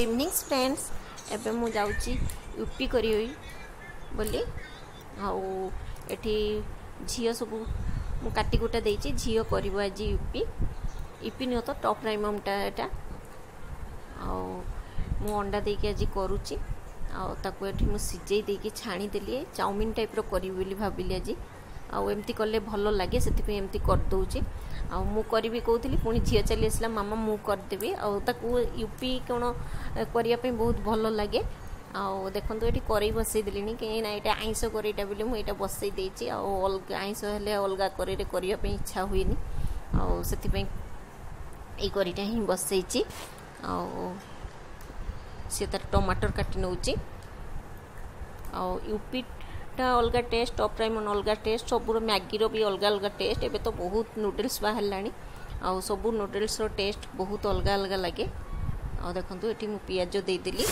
Evenings friends एबे मु जाउची यूपी करी बोली आउ एठी झियो सब मु काटी कुटा देइची झियो करिवो आज यूपी यूपी न तो टॉप राइममटा एटा आउ मु अंडा देके आज करूची आउ ताको एठी मु सिजेई देके छाणी देली चाउमीन टाइप रो करी बोली भाबिली आज आउ एमती कले भल लगे से एमती कर दउची आउ मु करबी कहउथली पुनी झियो चली आसला मामा मु कर देबी आउ ताको यूपी कोन करिया पे बहुत भल लगे आउ देखंतु एठी करई बसई देलिनी के ना एटा आइंसो करईटा बोली मु एटा बसई देइची आउ अलगा आइंसो हेले अलगा करईरे करिया पे इच्छा हुइनी आउ सेति पे ए करिटा ही बसईची आउ से तर टमाटर काटी नउची आउ यूपी टा अलगा टेस्ट टॉप राइमन अलगा टेस्ट सबुर मैगी रो भी अलगा अलगा टेस्ट एबे तो बहुत नूडल्स बाहरलानी आ सबु नूडल्स रो टेस्ट बहुत अलगा अलगा लगे आ देखंतु एठी मु पियाज दे देली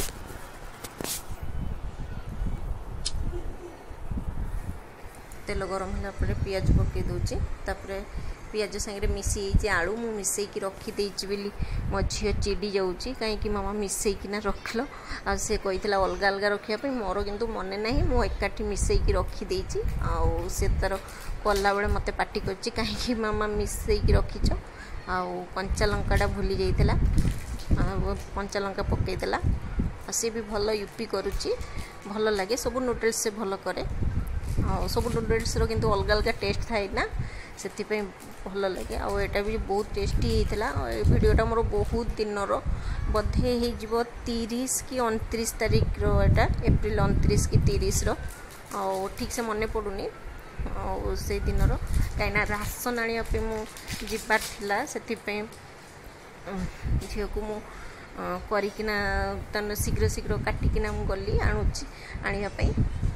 तेल गरम होला परे पियाज पके दोची तापरे पियाज संगे मिसी जे आलू मु मिसई की रखी देइची बिली मो झियो चिडी जाउची काहे कि मामा मिसई कि ना रखलो आ से कहितला अलगा अलगा रखिया पे मोर किंतु मने नाही मु एकाठी मिसई की रखी देइची आ से तर कोल्ला बेले मते पार्टी करची काहे कि मामा मिसई की रखिचो आ कंचा लंकाडा भूली जाइतला कंचा लंका पकई देला आ से भी भलो यूपी करूची भलो लागे सब नूडल्स से भलो करे आ सब नूडल्स रो किंतु अलगा अलगा टेस्ट थाई ना सेति पे भल लगे आ एटा भी बहुत टेस्टी हेतला वीडियोटा मोर बहुत दिन रो बधे हे जीवो 30 की 29 तारीख रो एटा अप्रैल 29 की 30 रो आ ठीक से मने पडुनी आ से दिन रो काइना राशन आनिया पे मु जिबार थिला सेति पे झियो को मु करिकिना तन शीघ्र शीघ्र काटिकिना मु गली आणुची आनिया पे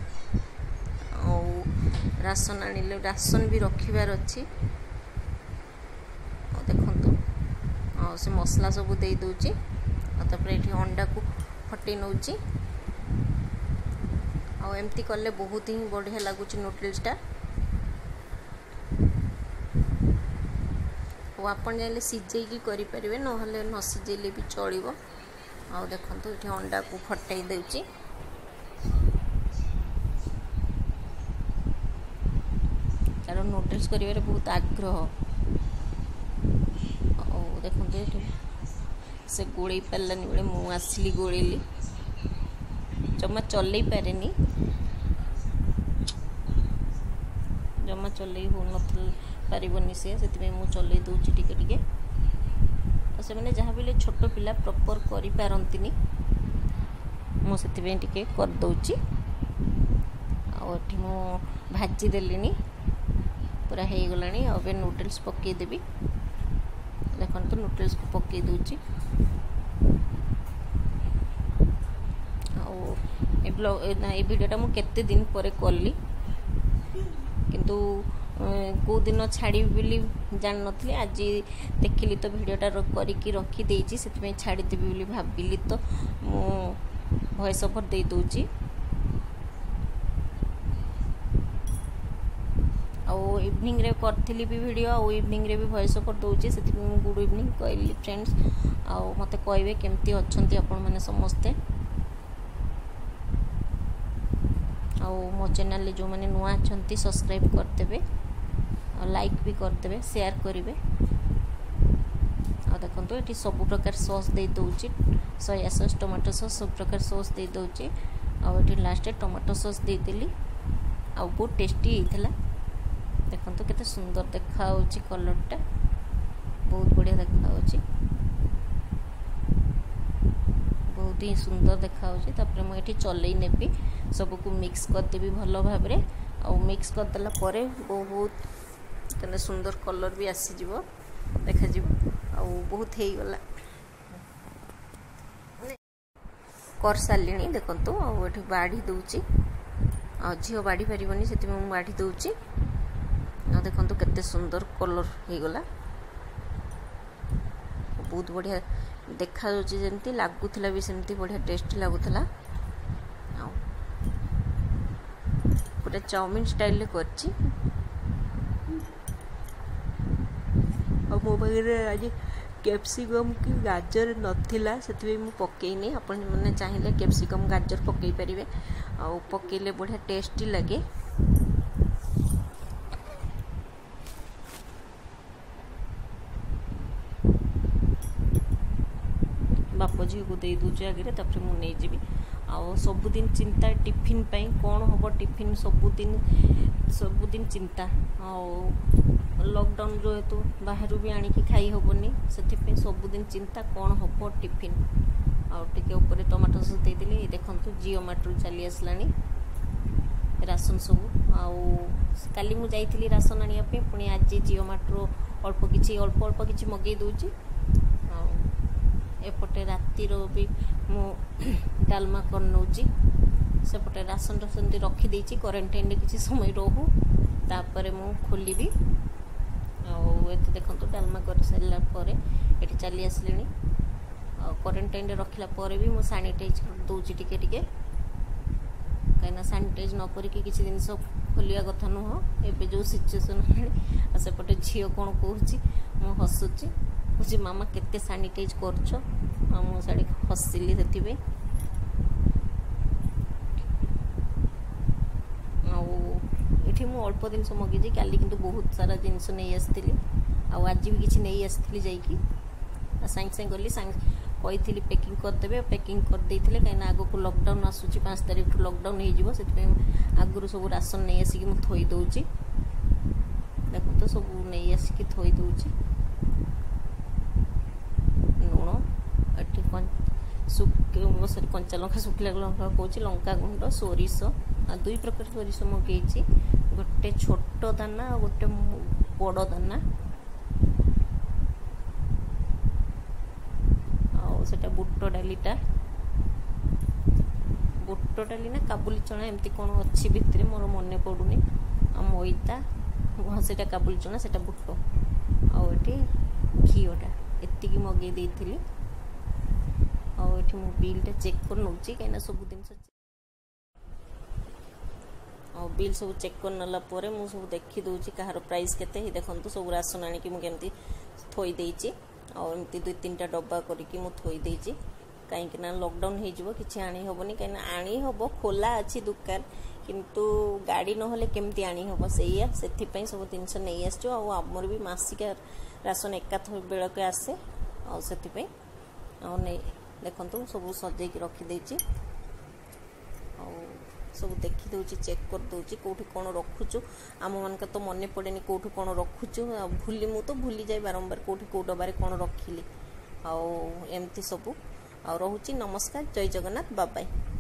राशन आनिले राशन भी रखिबार अच्छी देखंतु से मसला सब दे दोची तापरे एठी अंडा को फटे नउची आ एमती करले बहुत ही बढ़िया लागुची नूडल्स टा ओ आपण जाले सिजेई की करि परिबे न हले न सिजेले भी चलिबो आ देखंतु एठी अंडा को फटाई देउची नूडल्स करिवारे बहुत आग्रह देखते से गोड़े पारानी बेले मु आसली गोड़ेली जमा चल पारे जमा चल हो पारनी से चल दूची टिके टिके से मैंने जहाँ भी छोट पिला प्रॉपर करि पारंतिनी मु से टिके कर दउची आ मु भाजी देलिनी पूरा हो गलानी अब नूडल्स पकई देबी देखन तो नूडल्स को पकई दूची ए वीडियोटा मु केते दिन परे करली किंतु को दिन छाड़ी बोली जान नथली आज देखिली तो वीडियोटा करिकी रखी देइची सेति छाड़ी देबी बोली भाबिली तो मु वॉइस ओवर दे दोची और इवनिंग रे करथिली भी वीडियो और इवनिंग रे भी वॉइस ओवर दोची सेति मु गुड इवनिंग कहली फ्रेंड्स आ मते कहबे केमती अछंती आपण माने समस्ते आ मो चैनल जो माने नुआ अछंती सब्सक्राइब कर देबे और लाइक भी कर देबे शेयर करिवे आ देखंतो एठी सब प्रकार सॉस दे दोची सोया सॉस टोमेटो सॉस सब प्रकार सॉस दे दोची आ एठी लास्ट टोमेटो सॉस दे देली आ बहुत टेस्टी हेतला देखंतु केते सुंदर देखा होची कलरटा बहुत बढ़िया देखा होची बहुत ही सुंदर देखा होची तापरे म एठी चलई नेबी सब को मिक्स कर देबी भलो भाबरे और मिक्स कर देला परे बहुत केते सुंदर कलर भी आसी जिवो देखा जिवो आ बहुत हेई गला कर सालिनी देखंतु आ एठी बाडी दोची आ झियो बाडी परिबनी सेति म बाडी दोची देखो केते सुंदर कलर हो गला बहुत बढ़िया देखा जमती लगुला भी सेमती बढ़िया टेस्ट लगुला पूरा चाउमीन स्टाइल करची मो पाखे आज कैप्सिकम की गाजर नथिला से मु पकईनी। आपण मैंने चाहिए कैप्सिकम गाजर पकई पारे आ पकईले बढ़िया टेस्टी लगे। बाप झी को दे दूचे आगे तापर मुझे जी आउ सबुदिन चिंता टिफिन पाई कौन हम टिफिन सबुदिन चिंता आउ लॉकडाउन जो हेतु बाहर भी आणिकी खाई हेनी से सबुदिन चिंता कौन हम टिफिन आउ टे ऊपर टमाटो सस देदेली। देखो जिओ मार्ट चली आसला राशन सब आउ काली मु जाइली राशन आने पुणी आज जिओ मार्ट अल्प किछि मगई दूची। एपटे रातिर भी मु डालमा कर नौची सेपटे राशन सेमती रखीदे क्वारंटाइन किसी समय रहू तापर मु खोली आते देखो डालमा कर सारा पर ये चली आसली क्वारंटाइन रखला भी मु सानिटाइज कर दूची टिके टिके कहीं सानिटाइज न करिकी किसी जिनस खोलिया कथा नुह एबे जो सिचुएसन है सेपटे झील कौन कहूँ मु हसुची बुझी मामा केते सानिटाइज करछ मु साड़ी हसिली से आठी मु अल्प जिन मगेजी काली किंतु बहुत सारा जिनस नहीं आसती आज भी किसी नहीं आसती जाकि सागे सागे गली कही पैकिंग करदे पैकिंग करदे कहीं आग को लॉकडाउन आसूची 5 तारिख लॉकडाउन हो आगुरी सब राशन नहीं आसिक मुझे थई दूची देखो तो सब नहीं आसिक थई दूची सॉरी कंचा लंका शुखला लंका कौच लंका गुंड सोरिष 2 प्रकार सोरिष मगई गोटे छोट दाना गोटे बड़ दाना आटा बुट डालीटा बुट डाली ना काबुली चना एमती कौन अच्छी भितर मोर मन पड़ूनी मैदा हाँ से काबुली चना से बुट आठी घीटा एति मगई देती मु बिल चेक कर नौची कहीं सब जिन बिल सब चेक कर नाला मु सब देखी दूची कहार प्राइस केते ही देखंतु सब राशन आनिकी मु केमती थोई देइची आ एमती 2-3टा डब्बा करिकी मु थोई देइची कहीं ना लॉकडाउन हो जिवो किछि आनी होबनी कहीं आनी होबो खोला अछि दुकान किंतु गाड़ी न होले केमती आनी होबो सेया सेथि पई सब जिनस नहीं आछो आ हमर भी मासिका राशन एका बेल के आसे आ सेथि पई आ नै देखो सब सजे रखीदे सब देखी दूची चेक कर दूची कौटी कौन रखुचु आम मान तो मन पड़े कौटी कौन रखुचु भूली मु तो भूली जाए बारंबार कौटी कौ डबारे कौन रखिली आमती सब आ रोची। नमस्कार, जय जगन्नाथ, बाय बाय।